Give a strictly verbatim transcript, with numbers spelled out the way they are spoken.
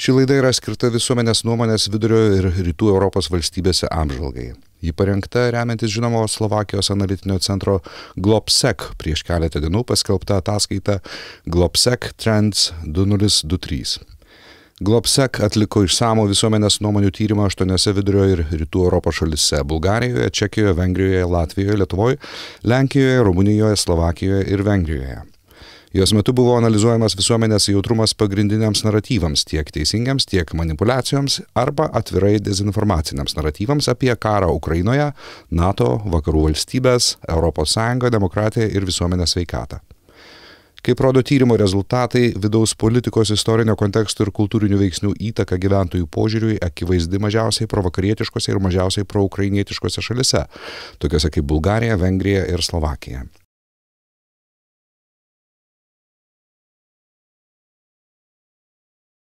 Ši laida yra skirta visuomenės nuomonės vidurio ir rytų Europos valstybėse apžvalgai. Ji parengta remiantis žinomo Slovakijos analitinio centro Globsec prieš keletą dienų paskelbta ataskaita Globsec Trends du nulis du trys. Globsec atliko išsamų visuomenės nuomonių tyrimą aštuoniose vidurio ir rytų Europos šalyse – Bulgarijoje, Čekijoje, Vengrijoje, Latvijoje, Lietuvoje, Lenkijoje, Rumunijoje, Slovakijoje ir Vengrijoje. Jos metu buvo analizuojamas visuomenės jautrumas pagrindiniams naratyvams, tiek teisingiams, tiek manipuliacijoms arba atvirai dezinformaciniams naratyvams apie karą Ukrainoje, NATO, vakarų valstybės, Europos Sąjungą, demokratiją ir visuomenės sveikatą. Kaip rodo tyrimo rezultatai, vidaus politikos istorinio konteksto ir kultūrinių veiksnių įtaka gyventojų požiūriui akivaizdi mažiausiai provakarietiškose ir mažiausiai proukrainietiškose šalise, tokiose kaip Bulgarija, Vengrija ir Slovakija.